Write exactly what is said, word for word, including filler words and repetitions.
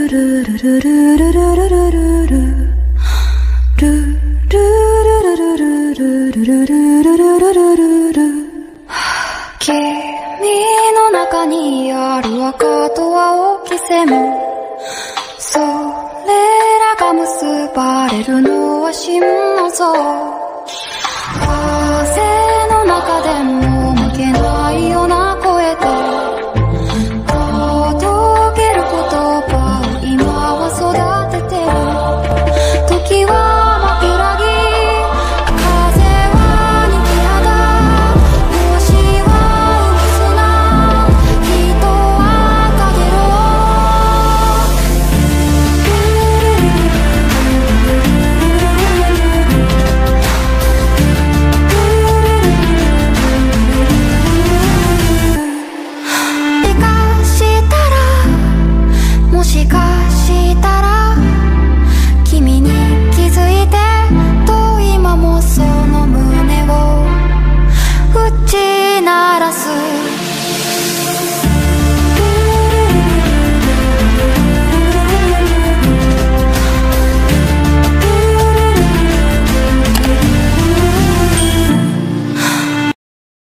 君の中にある赤と青き線それらが結ばれるのは真の像風の中でも負けない